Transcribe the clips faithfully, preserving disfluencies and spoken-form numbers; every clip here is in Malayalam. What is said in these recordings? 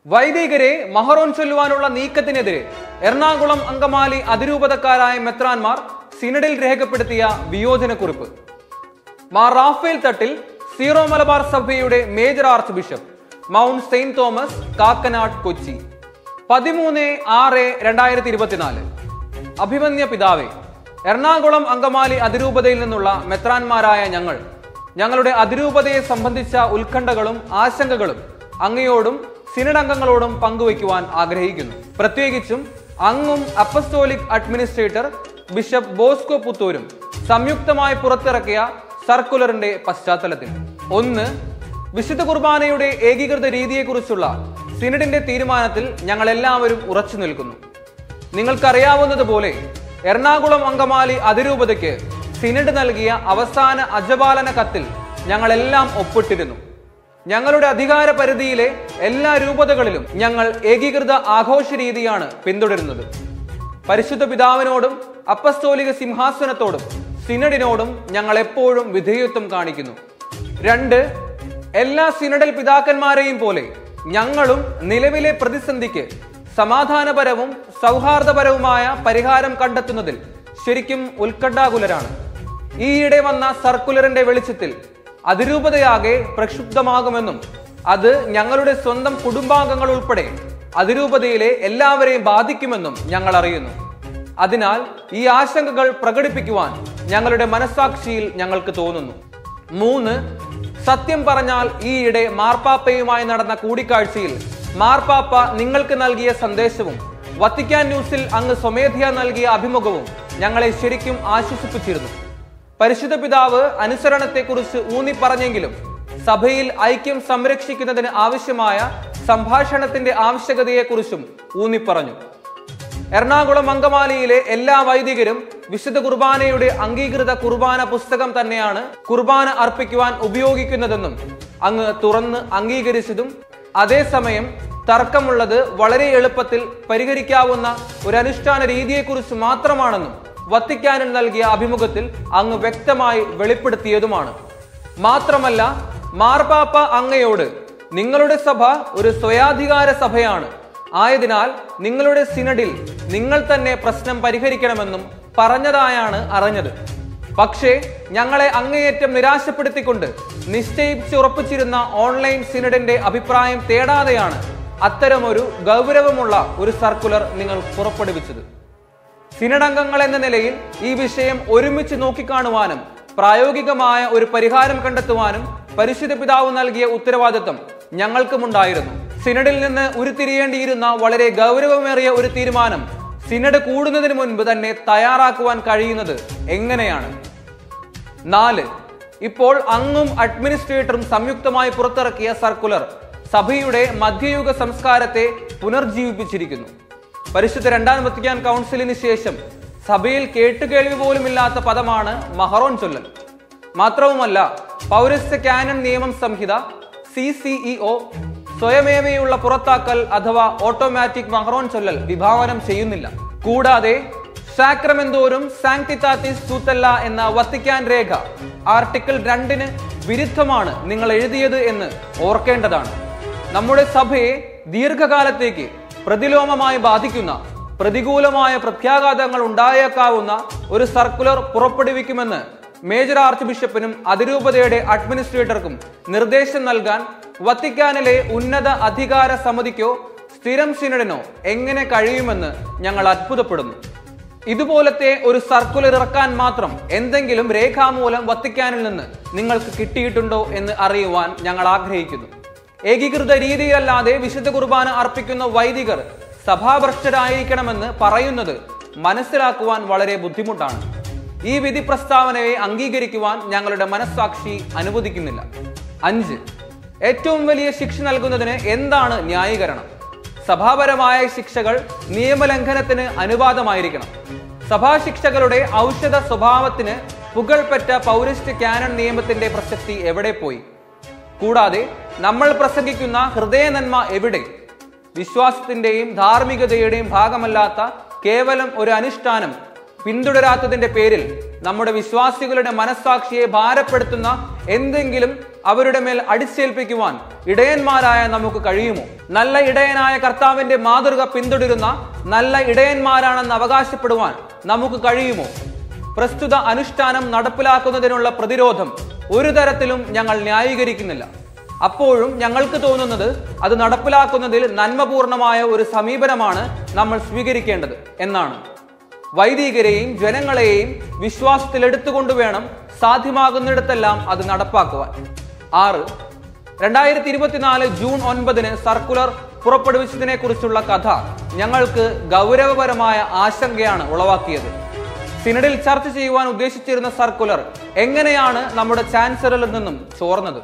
വൈദികരെ മഹറോൻ ചൊല്ലുവാനുള്ള നീക്കത്തിനെതിരെ എറണാകുളം അങ്കമാലി അതിരൂപതക്കാരായ മെത്രാൻമാർ സിനഡിൽ രേഖപ്പെടുത്തിയ വിയോജനക്കുറിപ്പ്. മാർ റാഫേൽ തട്ടിൽ സീറോ മലബാർ സഭയുടെ major archbishop Mount Saint Thomas Kakkanad Kochi. പതിമൂന്ന് ആറ് രണ്ടായിരത്തി ഇരുപത്തിനാല്. അഭിമന്യ പിതാവേ, എറണാകുളം അങ്കമാലി അതിരൂപതയിൽ നിന്നുള്ള മെത്രാൻമാരായ ഞങ്ങൾ ഞങ്ങളുടെ അതിരൂപതയെ സംബന്ധിച്ച ഉത്കണ്ഠകളും ആശങ്കകളും അങ്ങയോടും സിനഡ് അംഗങ്ങളോടും പങ്കുവയ്ക്കുവാൻ ആഗ്രഹിക്കുന്നു. പ്രത്യേകിച്ചും അങ്ങും അപ്പസ്തോലിക് അഡ്മിനിസ്ട്രേറ്റർ ബിഷപ്പ് ബോസ്കോ പുത്തൂരും സംയുക്തമായി പുറത്തിറക്കിയ സർക്കുലറിന്റെ പശ്ചാത്തലത്തിൽ. ഒന്ന്, വിശുദ്ധ കുർബാനയുടെ ഏകീകൃത രീതിയെക്കുറിച്ചുള്ള സിനഡിന്റെ തീരുമാനത്തിൽ ഞങ്ങൾ എല്ലാവരും ഉറച്ചു നിൽക്കുന്നു. നിങ്ങൾക്കറിയാവുന്നതുപോലെ എറണാകുളം അങ്കമാലി അതിരൂപതയ്ക്ക് സിനഡ് നൽകിയ അവസാന അജപാലന കത്തിൽ ഞങ്ങളെല്ലാം ഒപ്പിട്ടിരുന്നു. ഞങ്ങളുടെ അധികാര പരിധിയിലെ എല്ലാ രൂപതകളിലും ഞങ്ങൾ ഏകീകൃത ആഘോഷ രീതിയാണ് പിന്തുടരുന്നത്. പരിശുദ്ധ പിതാവിനോടും അപ്പസ്തോലിക സിംഹാസനത്തോടും സിനഡിനോടും ഞങ്ങൾ എപ്പോഴും വിധേയത്വം കാണിക്കുന്നു. രണ്ട്, എല്ലാ സിനഡൽ പിതാക്കന്മാരെയും പോലെ ഞങ്ങളും നിലവിലെ പ്രതിസന്ധിക്ക് സമാധാനപരവും സൗഹാർദ്ദപരവുമായ പരിഹാരം കണ്ടെത്തുന്നതിൽ ശരിക്കും ഉത്കണ്ഠാകുലരാണ്. ഈയിടെ വന്ന സർക്കുലറിന്റെ വെളിച്ചത്തിൽ അതിരൂപതയാകെ പ്രക്ഷുബ്ധമാകുമെന്നും അത് ഞങ്ങളുടെ സ്വന്തം കുടുംബാംഗങ്ങൾ ഉൾപ്പെടെ അതിരൂപതയിലെ എല്ലാവരെയും ബാധിക്കുമെന്നും ഞങ്ങൾ അറിയുന്നു. അതിനാൽ ഈ ആശങ്കകൾ പ്രകടിപ്പിക്കുവാൻ ഞങ്ങളുടെ മനസ്സാക്ഷിയിൽ ഞങ്ങൾക്ക് തോന്നുന്നു. മൂന്ന്, സത്യം പറഞ്ഞാൽ ഈയിടെ മാർപ്പാപ്പയുമായി നടന്ന കൂടിക്കാഴ്ചയിൽ മാർപ്പാപ്പ നിങ്ങൾക്ക് നൽകിയ സന്ദേശവും വത്തിക്കാൻ ന്യൂസിൽ അങ്ങ് സ്വമേധയാ നൽകിയ അഭിമുഖവും ഞങ്ങളെ ശരിക്കും ആശ്വസിപ്പിച്ചിരുന്നു. പരിശുദ്ധ പിതാവ് അനുസരണത്തെക്കുറിച്ച് ഊന്നി പറഞ്ഞെങ്കിലും സഭയിൽ ഐക്യം സംരക്ഷിക്കുന്നതിന് ആവശ്യമായ സംഭാഷണത്തിന്റെ ആവശ്യകതയെക്കുറിച്ചും ഊന്നിപ്പറഞ്ഞു. എറണാകുളം അങ്കമാലിയിലെ എല്ലാ വൈദികരും വിശുദ്ധ കുർബാനയുടെ അംഗീകൃത കുർബാന പുസ്തകം തന്നെയാണ് കുർബാന അർപ്പിക്കുവാൻ ഉപയോഗിക്കുന്നതെന്നും അങ്ങ് തുറന്ന് അംഗീകരിച്ചതും അതേസമയം തർക്കമുള്ളത് വളരെ എളുപ്പത്തിൽ പരിഹരിക്കാവുന്ന ഒരു അനുഷ്ഠാന രീതിയെക്കുറിച്ച് മാത്രമാണെന്നും വത്തിക്കാനിൽ നൽകിയ അഭിമുഖത്തിൽ അങ്ങ് വ്യക്തമായി വെളിപ്പെടുത്തിയതുമാണ്. മാത്രമല്ല, മാർപ്പാപ്പ അങ്ങയോട് നിങ്ങളുടെ സഭ ഒരു സ്വയാധികാര സഭയാണ്, ആയതിനാൽ നിങ്ങളുടെ സിനഡിൽ നിങ്ങൾ തന്നെ പ്രശ്നം പരിഹരിക്കണമെന്നും പറഞ്ഞതായാണ് അറിഞ്ഞത്. പക്ഷേ ഞങ്ങളെ അങ്ങേയറ്റം നിരാശപ്പെടുത്തിക്കൊണ്ട് നിശ്ചയിച്ചുറപ്പിച്ചിരുന്ന ഓൺലൈൻ സിനഡിന്റെ അഭിപ്രായം തേടാതെയാണ് അത്തരമൊരു ഗൗരവമുള്ള ഒരു സർക്കുലർ നിങ്ങൾ പുറപ്പെടുവിച്ചത്. സിനഡ് അംഗങ്ങൾ എന്ന നിലയിൽ ഈ വിഷയം ഒരുമിച്ച് നോക്കിക്കാണുവാനും പ്രായോഗികമായ ഒരു പരിഹാരം കണ്ടെത്തുവാനും പരിശുദ്ധ പിതാവ് നൽകിയ ഉത്തരവാദിത്വം ഞങ്ങൾക്കുമുണ്ടായിരുന്നു. സിനഡിൽ നിന്ന് ഉരുത്തിരിയേണ്ടിയിരുന്ന വളരെ ഗൗരവമേറിയ ഒരു തീരുമാനം സിനഡ് കൂടുന്നതിന് മുൻപ് തന്നെ തയ്യാറാക്കുവാൻ കഴിയുന്നത് എങ്ങനെയാണ്? നാല്, ഇപ്പോൾ അങ്ങും അഡ്മിനിസ്ട്രേറ്ററും സംയുക്തമായി പുറത്തിറക്കിയ സർക്കുലർ സഭയുടെ മധ്യയുഗ സംസ്കാരത്തെ പുനർജീവിപ്പിച്ചിരിക്കുന്നു. പരിശുദ്ധ രണ്ടാം വത്തിക്കാൻ കൗൺസിലിന് ശേഷം സഭയിൽ കേട്ടുകേൾവി പോലുമില്ലാത്ത പദമാണ് മഹറോൻ ചൊല്ലൽ. മാത്രവുമല്ല, പൗരസ്ത്യ കാനൻ നിയമം സംഹിത സി സി ഇ ഒ സ്വയമേവയുള്ള പുറത്താക്കൽ അഥവാ ഓട്ടോമാറ്റിക് മഹറോൻ ചൊല്ലൽ വിഭാവനം ചെയ്യുന്നില്ല. കൂടാതെ സാക്രമെന്തോരും സാങ്ക്ടിറ്റാറ്റിസ് തൂത്തല്ല എന്ന വത്തിക്കാൻ രേഖ ആർട്ടിക്കിൾ രണ്ടിന് വിരുദ്ധമാണ് നിങ്ങൾ എഴുതിയത് എന്ന് ഓർക്കേണ്ടതാണ്. നമ്മുടെ സഭയെ ദീർഘകാലത്തേക്ക് പ്രതിലോമമായി ബാധിക്കുന്ന പ്രതികൂലമായ പ്രത്യാഘാതങ്ങൾ ഉണ്ടായേക്കാവുന്ന ഒരു സർക്കുലർ പുറപ്പെടുവിക്കുമെന്ന് മേജർ ആർച്ച് ബിഷപ്പിനും അതിരൂപതയുടെ അഡ്മിനിസ്ട്രേറ്റർക്കും നിർദ്ദേശം നൽകാൻ വത്തിക്കാനിലെ ഉന്നത അധികാര സമിതിക്കോ സ്ഥിരം സിനഡിനോ എങ്ങനെ കഴിയുമെന്ന് ഞങ്ങൾ അത്ഭുതപ്പെടുന്നു. ഇതുപോലത്തെ ഒരു സർക്കുലർ ഇറക്കാൻ മാത്രം എന്തെങ്കിലും രേഖാമൂലം വത്തിക്കാനിൽ നിന്ന് നിങ്ങൾക്ക് കിട്ടിയിട്ടുണ്ടോ എന്ന് അറിയുവാൻ ഞങ്ങൾ ആഗ്രഹിക്കുന്നു. ഏകീകൃത രീതിയിലല്ലാതെ വിശുദ്ധ കുർബാന അർപ്പിക്കുന്ന വൈദികർ സഭാഭ്രഷ്ടരായിരിക്കണമെന്ന് പറയുന്നത് മനസ്സിലാക്കുവാൻ വളരെ ബുദ്ധിമുട്ടാണ്. ഈ വിധി പ്രസ്താവനയെ അംഗീകരിക്കുവാൻ ഞങ്ങളുടെ മനസ്സാക്ഷി അനുവദിക്കുന്നില്ല. അഞ്ച്, ഏറ്റവും വലിയ ശിക്ഷ നൽകുന്നതിന് എന്താണ് ന്യായീകരണം? സഭാപരമായ ശിക്ഷകൾ നിയമലംഘനത്തിന് അനുവാദമായിരിക്കണം. സഭാശിക്ഷകളുടെ ഔഷധ സ്വഭാവത്തിന് പുകൾപെറ്റ പൗരസ്ത്യ കാനൻ നിയമത്തിന്റെ പ്രസക്തി എവിടെ പോയി? കൂടാതെ നമ്മൾ പ്രസംഗിക്കുന്ന ഹൃദയ നന്മ എവിടെ? വിശ്വാസത്തിന്റെയും ധാർമ്മികതയുടെയും ഭാഗമല്ലാത്ത കേവലം ഒരു അനുഷ്ഠാനം പിന്തുടരാത്തതിന്റെ പേരിൽ നമ്മുടെ വിശ്വാസികളുടെ മനസ്സാക്ഷിയെ ഭാരപ്പെടുത്തുന്ന എന്തെങ്കിലും അവരുടെ മേൽ അടിച്ചേൽപ്പിക്കുവാൻ ഇടയന്മാരായ നമുക്ക് കഴിയുമോ? നല്ല ഇടയനായ കർത്താവിന്റെ മാതൃക പിന്തുടരുന്ന നല്ല ഇടയന്മാരാണെന്ന് അവകാശപ്പെടുവാൻ നമുക്ക് കഴിയുമോ? പ്രസ്തുത അനുഷ്ഠാനം നടപ്പിലാക്കുന്നതിനുള്ള പ്രതിരോധം ഒരു തരത്തിലും ഞങ്ങൾ ന്യായീകരിക്കുന്നില്ല. അപ്പോഴും ഞങ്ങൾക്ക് തോന്നുന്നത് അത് നടപ്പിലാക്കുന്നതിൽ നന്മപൂർണമായ ഒരു സമീപനമാണ് നമ്മൾ സ്വീകരിക്കേണ്ടത് എന്നാണ്. വൈദികരെയും ജനങ്ങളെയും വിശ്വാസത്തിലെടുത്തുകൊണ്ട് വേണം സാധ്യമാകുന്നിടത്തെല്ലാം അത് നടപ്പാക്കുവാൻ. ആറ് രണ്ടായിരത്തി ഇരുപത്തിനാല് ജൂൺ ഒൻപതിന് സർക്കുലർ പുറപ്പെടുവിച്ചതിനെ കുറിച്ചുള്ള കഥ ഞങ്ങൾക്ക് ഗൗരവപരമായ ആശങ്കയാണ് ഉളവാക്കിയത്. സിനഡിൽ ചർച്ച ചെയ്യുവാൻ ഉദ്ദേശിച്ചിരുന്ന സർക്കുലർ എങ്ങനെയാണ് നമ്മുടെ ചാൻസലറിൽ നിന്നും ചോർന്നത്?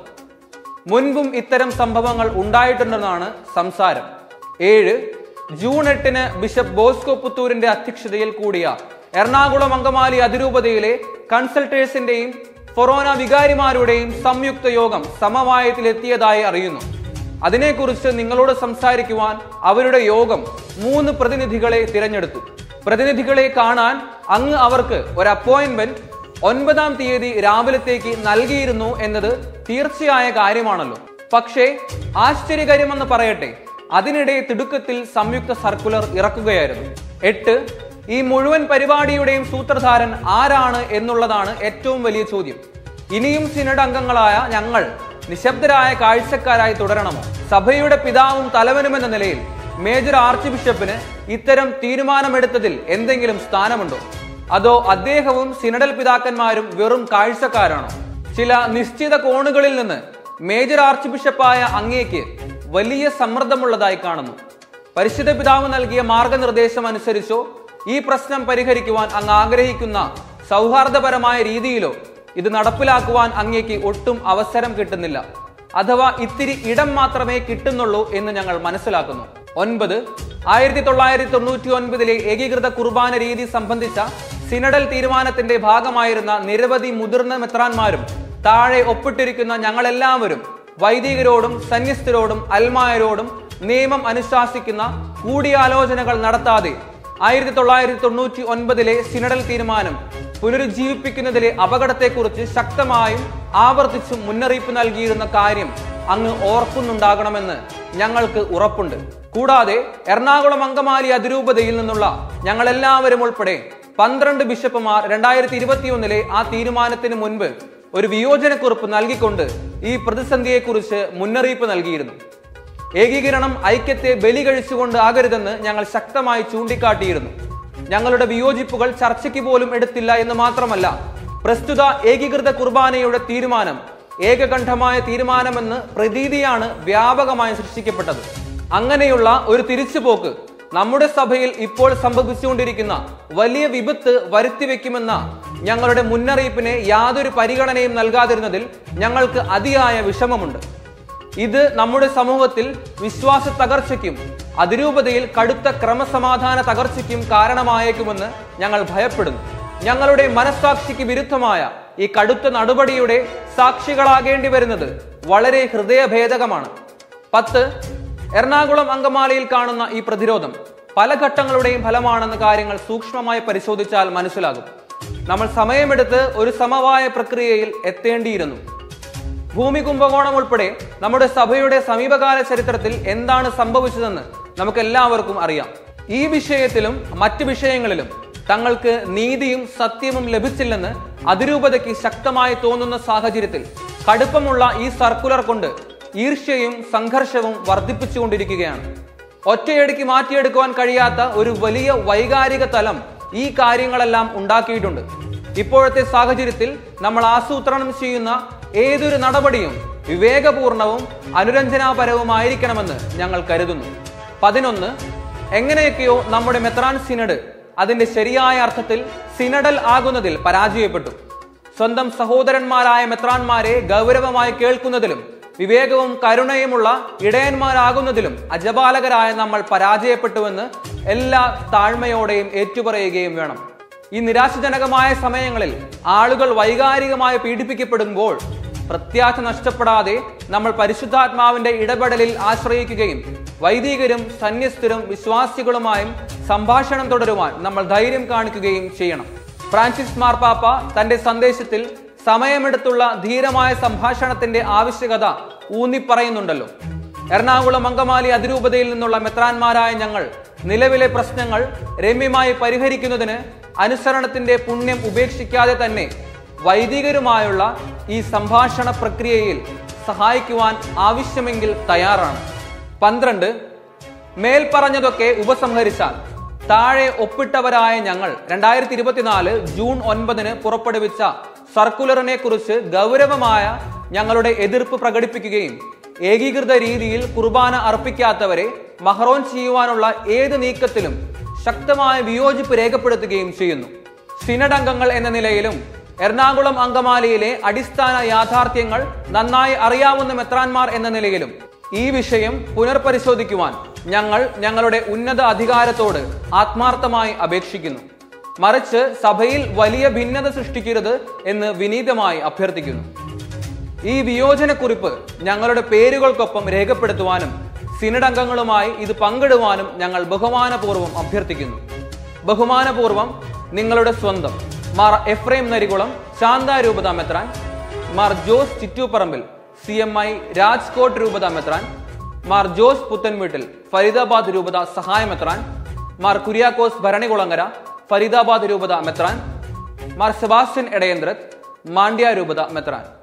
മുൻപും ഇത്തരം സംഭവങ്ങൾ ഉണ്ടായിട്ടുണ്ടെന്നാണ് സംസാരം. ഏഴ് ജൂൺ എട്ടിന് ബിഷപ്പ് ബോസ്കോ പുത്തൂരിന്റെ അധ്യക്ഷതയിൽ കൂടിയ എറണാകുളം അങ്കമാലി അതിരൂപതയിലെ കൺസൾട്ടേഴ്സിന്റെയും ഫൊറോന വികാരിമാരുടെയും സംയുക്ത യോഗം സമവായത്തിലെത്തിയതായി അറിയുന്നു. അതിനെക്കുറിച്ച് നിങ്ങളോട് സംസാരിക്കുവാൻ അവരുടെ യോഗം മൂന്ന് പ്രതിനിധികളെ തിരഞ്ഞെടുത്തു. പ്രതിനിധികളെ കാണാൻ അങ്ങ് അവർക്ക് ഒരു അപ്പോയിന്റ്മെന്റ് ഒൻപതാം തീയതി രാവിലത്തേക്ക് നൽകിയിരുന്നു എന്നത് തീർച്ചയായ കാര്യമാണല്ലോ. പക്ഷേ ആശ്ചര്യകരമെന്ന് പറയട്ടെ, അതിനിടെ തിടുക്കത്തിൽ സംയുക്ത സർക്കുലർ ഇറക്കുകയായിരുന്നു. എട്ട് ഈ മുഴുവൻ പരിപാടിയുടെയും സൂത്രധാരൻ ആരാണ് എന്നുള്ളതാണ് ഏറ്റവും വലിയ ചോദ്യം. ഇനിയും സിനഡ് അംഗങ്ങളായ ഞങ്ങൾ നിശബ്ദരായ കാഴ്ചക്കാരായി തുടരണമോ? സഭയുടെ പിതാവും തലവനുമെന്ന നിലയിൽ മേജർ ആർച്ച് ബിഷപ്പിന് ഇത്തരം തീരുമാനമെടുത്തതിൽ എന്തെങ്കിലും സ്ഥാനമുണ്ടോ? അതോ അദ്ദേഹവും സിനഡൽ പിതാക്കന്മാരും വെറും കാഴ്ചക്കാരാണോ? ചില നിശ്ചിത കോണുകളിൽ നിന്ന് മേജർ ആർച്ച് ബിഷപ്പായ അങ്ങേക്ക് വലിയ സമ്മർദ്ദമുള്ളതായി കാണുന്നു. പരിശുദ്ധ പിതാവ് നൽകിയ മാർഗനിർദ്ദേശം അനുസരിച്ചോ ഈ പ്രശ്നം പരിഹരിക്കുവാൻ അങ്ങ് ആഗ്രഹിക്കുന്ന സൗഹാർദ്ദപരമായ രീതിയിലോ ഇത് നടപ്പിലാക്കുവാൻ അങ്ങേക്ക് ഒട്ടും അവസരം കിട്ടുന്നില്ല, അഥവാ ഇത്തിരി ഇടം മാത്രമേ കിട്ടുന്നുള്ളൂ എന്ന് ഞങ്ങൾ മനസ്സിലാക്കുന്നു. ഒൻപത് ആയിരത്തി തൊള്ളായിരത്തി തൊണ്ണൂറ്റി ഒൻപതിലെ ഏകീകൃത കുർബാന രീതി സംബന്ധിച്ച സിനഡൽ തീരുമാനത്തിന്റെ ഭാഗമായിരുന്ന നിരവധി മുതിർന്ന മെത്രാന്മാരും താഴെ ഒപ്പിട്ടിരിക്കുന്ന ഞങ്ങളെല്ലാവരും വൈദികരോടും സന്യസ്തരോടും അൽമായരോടും നിയമം അനുശാസിക്കുന്ന കൂടിയാലോചനകൾ നടത്താതെ ആയിരത്തി തൊള്ളായിരത്തി തൊണ്ണൂറ്റി ഒൻപതിലെ സിനഡൽ തീരുമാനം പുനരുജ്ജീവിപ്പിക്കുന്നതിലെ അപകടത്തെക്കുറിച്ച് ശക്തമായും ആവർത്തിച്ചും മുന്നറിയിപ്പ് നൽകിയിരുന്ന കാര്യം അങ്ങ് ഓർക്കുന്നുണ്ടാകണമെന്ന് ഞങ്ങൾക്ക് ഉറപ്പുണ്ട്. കൂടാതെ എറണാകുളം അങ്കമാലി അതിരൂപതയിൽ നിന്നുള്ള ഞങ്ങളെല്ലാവരും ഉൾപ്പെടെ പന്ത്രണ്ട് ബിഷപ്പുമാർ രണ്ടായിരത്തി ഇരുപത്തിയൊന്നിലെ ആ തീരുമാനത്തിന് മുൻപ് ഒരു വിയോജനക്കുറിപ്പ് നൽകിക്കൊണ്ട് ഈ പ്രതിസന്ധിയെക്കുറിച്ച് മുന്നറിയിപ്പ് നൽകിയിരുന്നു. ഏകീകരണം ഐക്യത്തെ ബലി കഴിച്ചുകൊണ്ട് ആകരുതെന്ന് ഞങ്ങൾ ശക്തമായി ചൂണ്ടിക്കാട്ടിയിരുന്നു. ഞങ്ങളുടെ വിയോജിപ്പുകൾ ചർച്ചയ്ക്ക് പോലും എടുത്തില്ല എന്ന് മാത്രമല്ല, പ്രസ്തുത ഏകീകൃത കുർബാനയുടെ തീരുമാനം ഏകകണ്ഠമായ തീരുമാനമെന്ന് പ്രതീതിയാണ് വ്യാപകമായി സൃഷ്ടിക്കപ്പെട്ടത്. അങ്ങനെയുള്ള ഒരു തിരിച്ചുപോക്ക് നമ്മുടെ സഭയിൽ ഇപ്പോൾ സംഭവിച്ചുകൊണ്ടിരിക്കുന്ന വലിയ വിപത്ത് വരുത്തിവെക്കുമെന്ന ഞങ്ങളുടെ മുന്നറിയിപ്പിനെ യാതൊരു പരിഗണനയും നൽകാതിരുന്നതിൽ ഞങ്ങൾക്ക് അതിയായ വിഷമമുണ്ട്. ഇത് നമ്മുടെ സമൂഹത്തിൽ വിശ്വാസ തകർച്ചയ്ക്കും അതിരൂപതയിൽ കടുത്ത ക്രമസമാധാന തകർച്ചയ്ക്കും കാരണമായേക്കുമെന്ന് ഞങ്ങൾ ഭയപ്പെടുന്നു. ഞങ്ങളുടെ മനസ്സാക്ഷിക്ക് വിരുദ്ധമായ ഈ കടുത്ത നടപടിയുടെ സാക്ഷികളാകേണ്ടി വരുന്നത് വളരെ ഹൃദയഭേദകമാണ്. പത്ത് എറണാകുളം അങ്കമാലിയിൽ കാണുന്ന ഈ പ്രതിരോധം പല ഘട്ടങ്ങളുടെയും ഫലമാണെന്ന കാര്യങ്ങൾ സൂക്ഷ്മമായി പരിശോധിച്ചാൽ മനസ്സിലാകും. നമ്മൾ സമയമെടുത്ത് ഒരു സമവായ പ്രക്രിയയിൽ എത്തേണ്ടിയിരുന്നു. ഭൂമി കുംഭകോണം ഉൾപ്പെടെ നമ്മുടെ സഭയുടെ സമീപകാല ചരിത്രത്തിൽ എന്താണ് സംഭവിച്ചതെന്ന് നമുക്ക് എല്ലാവർക്കും അറിയാം. ഈ വിഷയത്തിലും മറ്റു വിഷയങ്ങളിലും തങ്ങൾക്ക് നീതിയും സത്യവും ലഭിച്ചില്ലെന്ന് അതിരൂപതയ്ക്ക് ശക്തമായി തോന്നുന്ന സാഹചര്യത്തിൽ കടുപ്പമുള്ള ഈ സർക്കുലർ കൊണ്ട് ഈർഷ്യയും സംഘർഷവും വർദ്ധിപ്പിച്ചുകൊണ്ടിരിക്കുകയാണ്. ഒറ്റയടിക്ക് മാറ്റിയെടുക്കുവാൻ കഴിയാത്ത ഒരു വലിയ വൈകാരിക തലം ഈ കാര്യങ്ങളെല്ലാം ഉണ്ടാക്കിയിട്ടുണ്ട്. ഇപ്പോഴത്തെ സാഹചര്യത്തിൽ നമ്മൾ ആസൂത്രണം ചെയ്യുന്ന ഏതൊരു നടപടിയും വിവേകപൂർണവും അനുരഞ്ജനാപരവുമായിരിക്കണമെന്ന് ഞങ്ങൾ കരുതുന്നു. പതിനൊന്ന് എങ്ങനെയൊക്കെയോ നമ്മുടെ മെത്രാൻ സിനഡ് അതിന്റെ ശരിയായ അർത്ഥത്തിൽ സിനഡൽ ആകുന്നതിൽ പരാജയപ്പെട്ടു. സ്വന്തം സഹോദരന്മാരായ മെത്രാന്മാരെ ഗൗരവമായി കേൾക്കുന്നതിലും വിവേകവും കരുണയുമുള്ള ഇടയന്മാരാകുന്നതിലും അജപാലകരായ നമ്മൾ പരാജയപ്പെട്ടുവെന്ന് എല്ലാ താഴ്മയോടെയും ഏറ്റുപറയുകയും വേണം. ഈ നിരാശജനകമായ സമയങ്ങളിൽ ആളുകൾ വൈകാരികമായി പീഡിപ്പിക്കപ്പെടുമ്പോൾ പ്രത്യാശ നഷ്ടപ്പെടാതെ നമ്മൾ പരിശുദ്ധാത്മാവിന്റെ ഇടപെടലിൽ ആശ്രയിക്കുകയും വൈദികരും സന്യസ്തരും വിശ്വാസികളുമായും സംഭാഷണം തുടരുവാൻ നമ്മൾ ധൈര്യം കാണിക്കുകയും ചെയ്യണം. ഫ്രാൻസിസ് മാർപ്പാപ്പ തന്റെ സന്ദേശത്തിൽ സമയമെടുത്തുള്ള ധീരമായ സംഭാഷണത്തിന്റെ ആവശ്യകത ഊന്നിപ്പറയുന്നുണ്ടല്ലോ. എറണാകുളം അങ്കമാലി അതിരൂപതയിൽ നിന്നുള്ള മെത്രാന്മാരായ ഞങ്ങൾ നിലവിലെ പ്രശ്നങ്ങൾ രമ്യമായി പരിഹരിക്കുന്നതിന് അനുസരണത്തിന്റെ പുണ്യം ഉപേക്ഷിക്കാതെ തന്നെ വൈദികരുമായുള്ള ഈ സംഭാഷണ പ്രക്രിയയിൽ സഹായിക്കുവാൻ ആവശ്യമെങ്കിൽ തയ്യാറാണ്. പന്ത്രണ്ട്, മേൽപ്പറഞ്ഞതൊക്കെ ഉപസംഹരിച്ചാൽ താഴെ ഒപ്പിട്ടവരായ ഞങ്ങൾ രണ്ടായിരത്തി ഇരുപത്തിനാല് ജൂൺ ഒൻപതിന് പുറപ്പെടുവിച്ച സർക്കുലറിനെ കുറിച്ച് ഗൗരവമായ ഞങ്ങളുടെ എതിർപ്പ് പ്രകടിപ്പിക്കുകയും ഏകീകൃത രീതിയിൽ കുർബാന അർപ്പിക്കാത്തവരെ മഹറോൻ ചെയ്യുവാനുള്ള ഏത് നീക്കത്തിലും ശക്തമായ വിയോജിപ്പ് രേഖപ്പെടുത്തുകയും ചെയ്യുന്നു. സിനഡ് അംഗങ്ങൾ എന്ന നിലയിലും എറണാകുളം അങ്കമാലിയിലെ അടിസ്ഥാന യാഥാർത്ഥ്യങ്ങൾ നന്നായി അറിയാവുന്ന മെത്രാന്മാർ എന്ന നിലയിലും ഈ വിഷയം പുനർപരിശോധിക്കുവാൻ ഞങ്ങൾ ഞങ്ങളുടെ ഉന്നത അധികാരത്തോട് ആത്മാർത്ഥമായി അപേക്ഷിക്കുന്നു. മറിച്ച് സഭയിൽ വലിയ ഭിന്നത സൃഷ്ടിക്കരുത് എന്ന് വിനീതമായി അഭ്യർത്ഥിക്കുന്നു. ഈ വിയോജനക്കുറിപ്പ് ഞങ്ങളുടെ പേരുകൾക്കൊപ്പം രേഖപ്പെടുത്തുവാനും സിനഡ് അംഗങ്ങളുമായി ഇത് പങ്കിടുവാനും ഞങ്ങൾ ബഹുമാനപൂർവ്വം അഭ്യർത്ഥിക്കുന്നു. ബഹുമാനപൂർവ്വം നിങ്ങളുടെ സ്വന്തം മാർ എഫ്രൈം നരികുളം ശാന്ത രൂപത മെത്രാൻ, Mar Jose Chittooparambil C M I Rajkot രൂപത മെത്രാൻ, മാർ ജോസ് പുത്തൻവീട്ടിൽ ഫരീദാബാദ് രൂപത സഹായ മെത്രാൻ, മാർ കുര്യാക്കോസ് ഭരണികുളങ്ങര ഫരീദാബാദ് രൂപത മെത്രാൻ, മാർ സെബാസ്റ്റ്യൻ എടയന്ത്രത്ത് മാണ്ഡ്യ രൂപത മെത്രാൻ.